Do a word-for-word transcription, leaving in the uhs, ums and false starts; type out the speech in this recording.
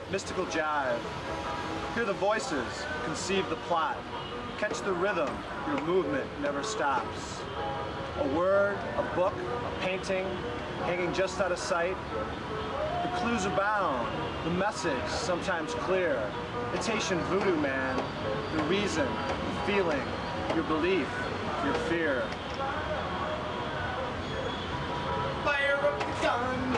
mystical jive. Hear the voices, conceive the plot. Catch the rhythm, your movement never stops. A word, a book, a painting, hanging just out of sight. The clues abound, the message sometimes clear. It's Haitian voodoo, man. The reason, the feeling, your belief, your fear. Fire up the gun!